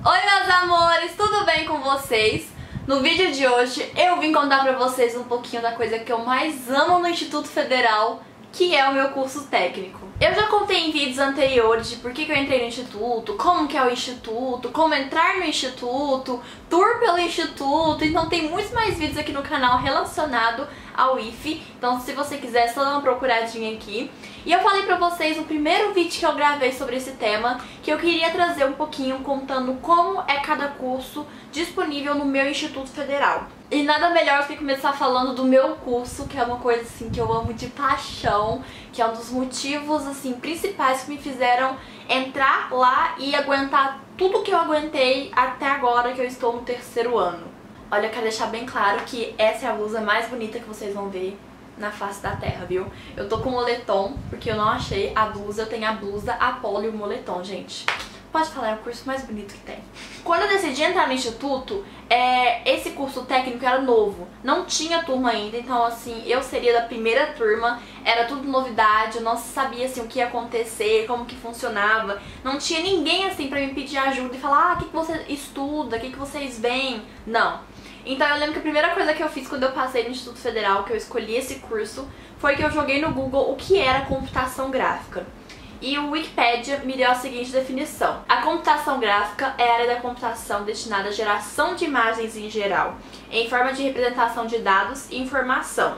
Oi meus amores, tudo bem com vocês? No vídeo de hoje eu vim contar pra vocês um pouquinho da coisa que eu mais amo no Instituto Federal, que é o meu curso técnico. Eu já contei em vídeos anteriores de por que eu entrei no Instituto, como que é o Instituto, como entrar no Instituto, tour pelo Instituto, então tem muitos mais vídeos aqui no canal relacionado ao IFE, então se você quiser é só dar uma procuradinha aqui. E eu falei pra vocês no primeiro vídeo que eu gravei sobre esse tema que eu queria trazer um pouquinho contando como é cada curso disponível no meu Instituto Federal. E nada melhor do que começar falando do meu curso, que é uma coisa assim que eu amo de paixão, que é um dos motivos assim principais que me fizeram entrar lá e aguentar tudo que eu aguentei até agora que eu estou no terceiro ano. Olha, eu quero deixar bem claro que essa é a blusa mais bonita que vocês vão ver na face da terra, viu? Eu tô com moletom, porque eu não achei a blusa, eu tenho a blusa, a polo e o moletom, gente. Pode falar, é o curso mais bonito que tem. Quando eu decidi entrar no instituto, esse curso técnico era novo, não tinha turma ainda, então assim, eu seria da primeira turma, era tudo novidade, eu não sabia assim o que ia acontecer, como que funcionava, não tinha ninguém assim pra me pedir ajuda e falar, o que você estuda, o que vocês veem, não. Então eu lembro que a primeira coisa que eu fiz quando eu passei no Instituto Federal, que eu escolhi esse curso, foi que eu joguei no Google o que era computação gráfica. E o Wikipedia me deu a seguinte definição: a computação gráfica é a área da computação destinada à geração de imagens em geral, em forma de representação de dados e informação,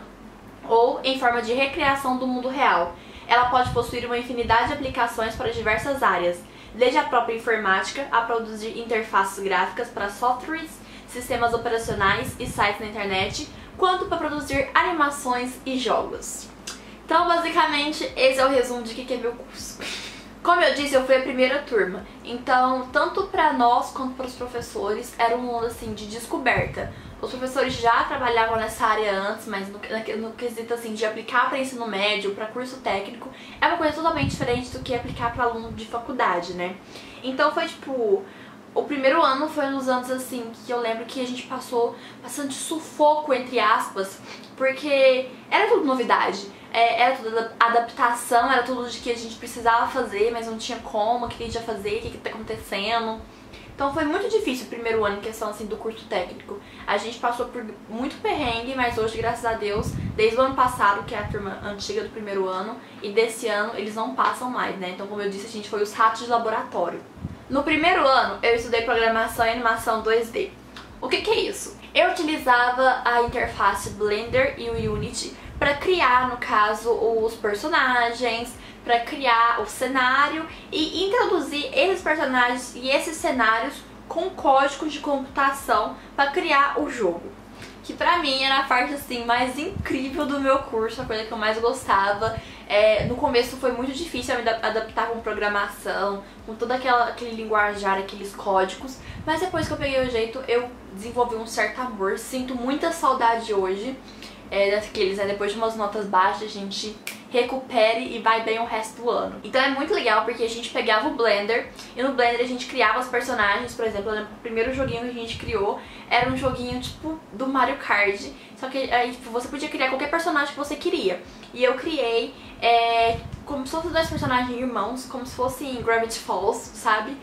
ou em forma de recriação do mundo real. Ela pode possuir uma infinidade de aplicações para diversas áreas, desde a própria informática a produzir interfaces gráficas para softwares, sistemas operacionais e sites na internet, quanto para produzir animações e jogos. Então, basicamente, esse é o resumo de que é meu curso. Como eu disse, eu fui a primeira turma, então, tanto para nós quanto para os professores, era um mundo assim de descoberta. Os professores já trabalhavam nessa área antes, mas no quesito assim, de aplicar para ensino médio, para curso técnico, é uma coisa totalmente diferente do que aplicar para aluno de faculdade, né? Então foi tipo... O primeiro ano foi nos anos assim que eu lembro que a gente passou bastante sufoco, entre aspas, porque era tudo novidade, era tudo adaptação, era tudo de que a gente precisava fazer, mas não tinha como, o que a gente ia fazer, o que tá acontecendo. Então foi muito difícil o primeiro ano em questão assim do curso técnico. A gente passou por muito perrengue, mas hoje, graças a Deus, desde o ano passado, que é a turma antiga do primeiro ano, e desse ano eles não passam mais, né? Então, como eu disse, a gente foi os ratos de laboratório. No primeiro ano, eu estudei programação e animação 2D. O que é isso? Eu utilizava a interface Blender e o Unity para criar, no caso, os personagens, para criar o cenário e introduzir esses personagens e esses cenários com códigos de computação para criar o jogo. Que pra mim era a parte assim mais incrível do meu curso, a coisa que eu mais gostava. No começo foi muito difícil eu me adaptar com programação, com todo aquele linguajar, aqueles códigos, mas depois que eu peguei o jeito eu desenvolvi um certo amor, sinto muita saudade hoje daqueles, depois de umas notas baixas a gente recupere e vai bem o resto do ano. Então é muito legal porque a gente pegava o Blender e no Blender a gente criava os personagens. Por exemplo, eu lembro que o primeiro joguinho que a gente criou era um joguinho tipo do Mario Kart, só que aí você podia criar qualquer personagem que você queria. E eu criei como se fossem dois personagens irmãos, como se fossem Gravity Falls, sabe?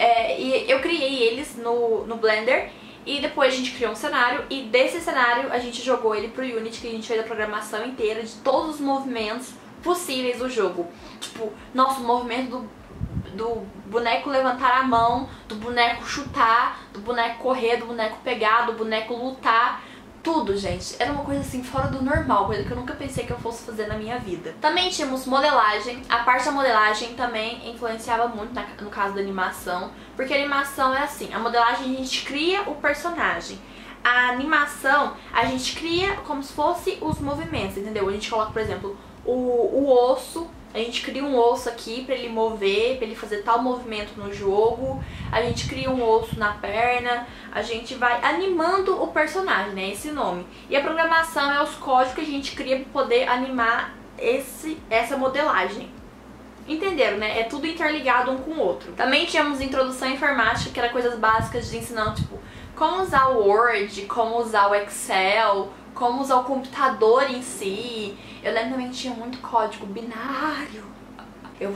E eu criei eles no Blender. E depois a gente criou um cenário, e desse cenário a gente jogou ele pro Unity, que a gente fez a programação inteira de todos os movimentos possíveis do jogo. Tipo, nosso movimento do boneco levantar a mão, do boneco chutar, do boneco correr, do boneco pegar, do boneco lutar. Tudo, gente. Era uma coisa assim fora do normal, coisa que eu nunca pensei que eu fosse fazer na minha vida. Também tínhamos modelagem. A parte da modelagem também influenciava muito no caso da animação, porque a animação é assim, a modelagem a gente cria o personagem. A animação a gente cria como se fosse os movimentos, entendeu? A gente coloca, por exemplo, o osso. A gente cria um osso aqui pra ele mover, pra ele fazer tal movimento no jogo. A gente cria um osso na perna. A gente vai animando o personagem, né? Esse nome. E a programação é os códigos que a gente cria pra poder animar essa modelagem. Entenderam, né? É tudo interligado um com o outro. Também tínhamos introdução à informática, que era coisas básicas de ensinando, tipo, como usar o Word, como usar o Excel, como usar o computador em si. Eu lembro também que tinha muito código binário. Eu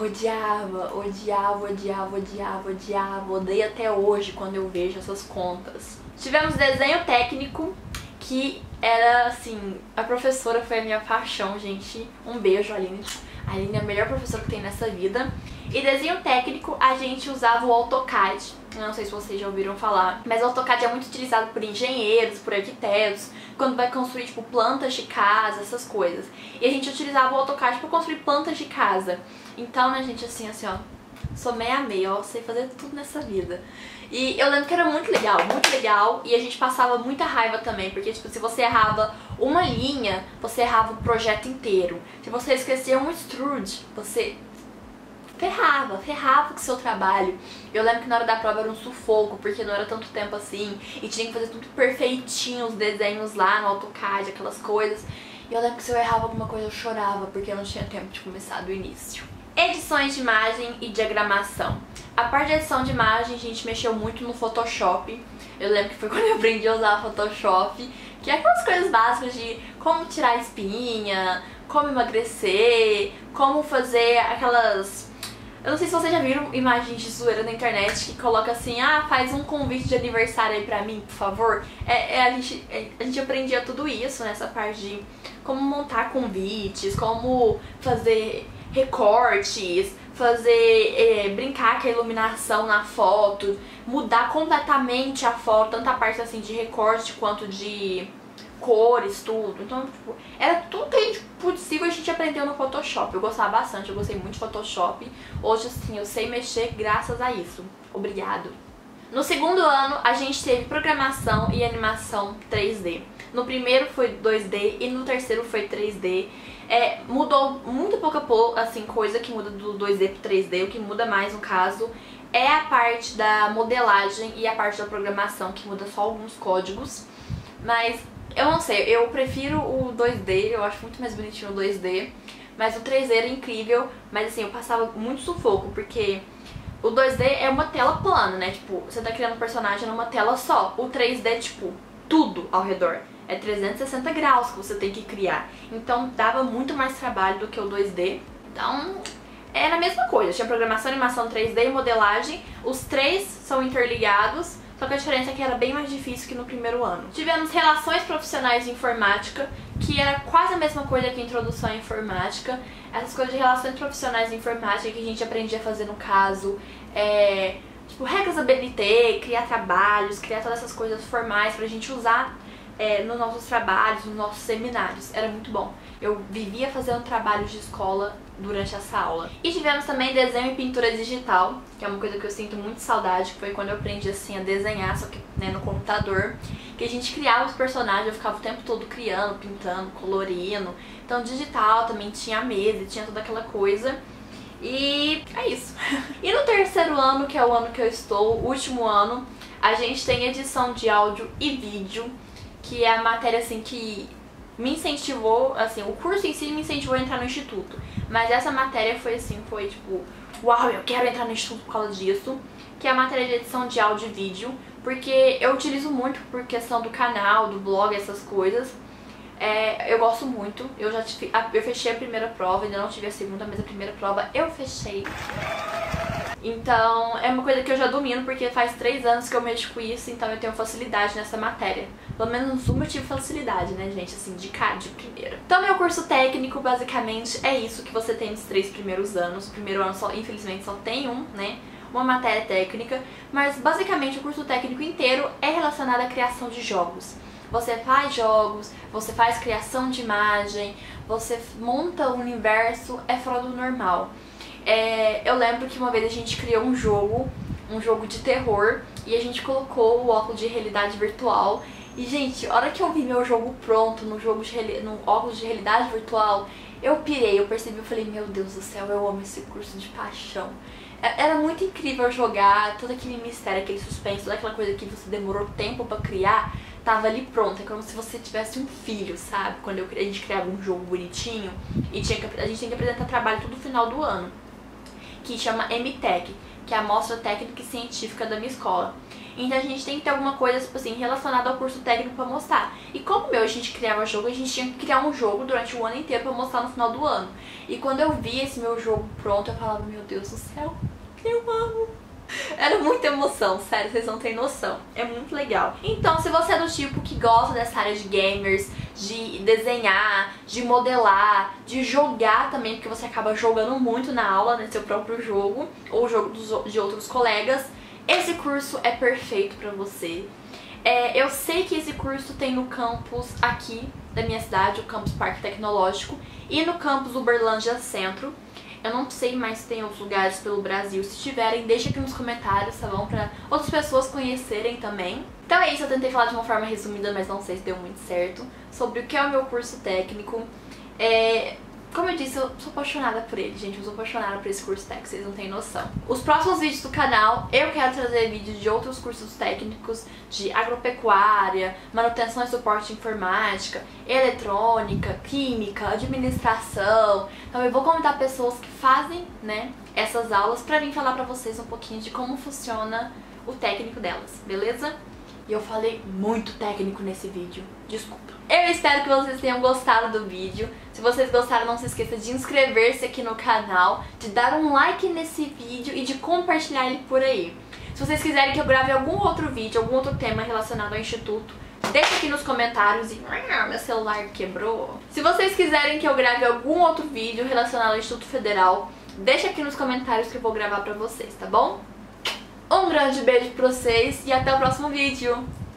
odiava, odeio até hoje quando eu vejo essas contas. Tivemos desenho técnico, que era assim, a professora foi a minha paixão, gente. Um beijo, Aline. A Aline é a melhor professora que tem nessa vida. E desenho técnico, a gente usava o AutoCAD. Eu não sei se vocês já ouviram falar, mas o AutoCAD é muito utilizado por engenheiros, por arquitetos, quando vai construir, tipo, plantas de casa, essas coisas. E a gente utilizava o AutoCAD para construir plantas de casa. Então, né, gente, assim, ó, sou meia a meia, ó, sei fazer tudo nessa vida. E eu lembro que era muito legal, e a gente passava muita raiva também, porque, tipo, se você errava uma linha, você errava o projeto inteiro. Se você esquecia um extrude, você ferrava com o seu trabalho. Eu lembro que na hora da prova era um sufoco, porque não era tanto tempo assim, e tinha que fazer tudo perfeitinho, os desenhos lá no AutoCAD, aquelas coisas. E eu lembro que se eu errava alguma coisa eu chorava, porque eu não tinha tempo de começar do início. Edições de imagem e diagramação. A parte de edição de imagem a gente mexeu muito no Photoshop. Eu lembro que foi quando eu aprendi a usar Photoshop, que é aquelas coisas básicas de como tirar espinha, como emagrecer, como fazer aquelas... Eu não sei se vocês já viram imagens de zoeira na internet que coloca assim, ah, faz um convite de aniversário aí pra mim, por favor. A gente aprendia tudo isso nessa parte de como montar convites, como fazer recortes, brincar com a iluminação na foto, mudar completamente a foto, tanto a parte assim de recorte quanto de cores, tudo. Então, tipo, era tudo que possível a gente aprendeu no Photoshop. Eu gostava bastante, eu gostei muito de Photoshop. Hoje, assim, eu sei mexer graças a isso. Obrigado. No segundo ano, a gente teve programação e animação 3D. No primeiro foi 2D e no terceiro foi 3D. Mudou muito pouco, assim, coisa que muda do 2D pro 3D. O que muda mais, no caso, é a parte da modelagem e a parte da programação, que muda só alguns códigos. Mas eu não sei, eu prefiro o 2D, eu acho muito mais bonitinho o 2D. Mas o 3D era incrível, mas assim, eu passava muito sufoco, porque o 2D é uma tela plana, né? Tipo, você tá criando um personagem numa tela só. O 3D é, tipo, tudo ao redor. É 360 graus que você tem que criar. Então dava muito mais trabalho do que o 2D. Então era a mesma coisa. Tinha programação, animação 3D e modelagem. Os três são interligados, só que a diferença é que era bem mais difícil que no primeiro ano. Tivemos relações profissionais de informática, que era quase a mesma coisa que a introdução à informática. Essas coisas de relações profissionais de informática que a gente aprendia a fazer no caso, tipo, regras da BNT, criar trabalhos, criar todas essas coisas formais pra gente usar nos nossos trabalhos, nos nossos seminários. Era muito bom. Eu vivia fazendo trabalhos de escola durante essa aula. E tivemos também desenho e pintura digital, que é uma coisa que eu sinto muito saudade, que foi quando eu aprendi assim a desenhar, só que no computador, que a gente criava os personagens, eu ficava o tempo todo criando, pintando, colorindo. Então digital também tinha a mesa, tinha toda aquela coisa. E é isso. E no terceiro ano, que é o ano que eu estou, o último ano, a gente tem edição de áudio e vídeo, que é a matéria assim que me incentivou, assim, o curso em si me incentivou a entrar no instituto. Mas essa matéria foi assim, foi tipo, uau, eu quero entrar no instituto por causa disso. Que é a matéria de edição de áudio e vídeo, porque eu utilizo muito por questão do canal, do blog, essas coisas. Eu gosto muito, eu fechei a primeira prova, ainda não tive a segunda, mas a primeira prova eu fechei. Então é uma coisa que eu já domino, porque faz 3 anos que eu mexo com isso, então eu tenho facilidade nessa matéria. Pelo menos uma eu tive facilidade, né, gente, assim, de primeira. Então meu curso técnico, basicamente, é isso que você tem nos 3 primeiros anos. O primeiro ano, infelizmente, só tem uma matéria técnica, mas basicamente o curso técnico inteiro é relacionado à criação de jogos. Você faz jogos, você faz criação de imagem, você monta o universo, é fora do normal. Eu lembro que uma vez a gente criou um jogo de terror, e a gente colocou o óculos de realidade virtual. E, gente, a hora que eu vi meu jogo pronto no óculos de realidade virtual, eu pirei, eu percebi, eu falei, meu Deus do céu, eu amo esse curso de paixão. Era muito incrível jogar, todo aquele mistério, aquele suspense, toda aquela coisa que você demorou tempo pra criar, tava ali pronta. É como se você tivesse um filho, sabe? Quando a gente criava um jogo bonitinho e a gente tem que apresentar trabalho todo final do ano, que chama MTech, que é a Mostra Técnica e Científica da minha escola. Então a gente tem que ter alguma coisa, tipo assim, relacionada ao curso técnico pra mostrar. E como a gente criava jogo, a gente tinha que criar um jogo durante o ano inteiro pra mostrar no final do ano. E quando eu vi esse meu jogo pronto, eu falava, meu Deus do céu, eu amo. Era muita emoção, sério, vocês não têm noção. É muito legal. Então, se você é do tipo que gosta dessa área de gamers, de desenhar, de modelar, de jogar também, porque você acaba jogando muito na aula, né, seu próprio jogo, ou jogo de outros colegas, esse curso é perfeito pra você. Eu sei que esse curso tem no campus aqui da minha cidade, o campus Parque Tecnológico, e no campus Uberlândia Centro. Eu não sei mais se tem outros lugares pelo Brasil. Se tiverem, deixa aqui nos comentários, tá bom? Pra outras pessoas conhecerem também. Então é isso, eu tentei falar de uma forma resumida, mas não sei se deu muito certo, sobre o que é o meu curso técnico. Como eu disse, eu sou apaixonada por ele, gente. Eu sou apaixonada por esse curso técnico, vocês não têm noção. Os próximos vídeos do canal, eu quero trazer vídeos de outros cursos técnicos, de agropecuária, manutenção e suporte de informática, eletrônica, química, administração. Então eu vou convidar pessoas que fazem, né, essas aulas pra vir falar pra vocês um pouquinho de como funciona o técnico delas, beleza? E eu falei muito técnico nesse vídeo, desculpa. Eu espero que vocês tenham gostado do vídeo. Se vocês gostaram, não se esqueça de inscrever-se aqui no canal, de dar um like nesse vídeo e de compartilhar ele por aí. Se vocês quiserem que eu grave algum outro vídeo, algum outro tema relacionado ao Instituto, deixa aqui nos comentários e... meu celular quebrou. Se vocês quiserem que eu grave algum outro vídeo relacionado ao Instituto Federal, deixa aqui nos comentários que eu vou gravar pra vocês, tá bom? Um grande beijo pra vocês e até o próximo vídeo!